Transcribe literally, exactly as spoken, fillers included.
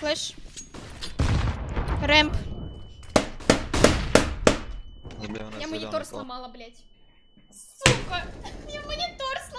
флеш. Рэмп. Забей, у нас Я зелёный монитор пол. сломала, блядь. Сука! Я монитор сломала.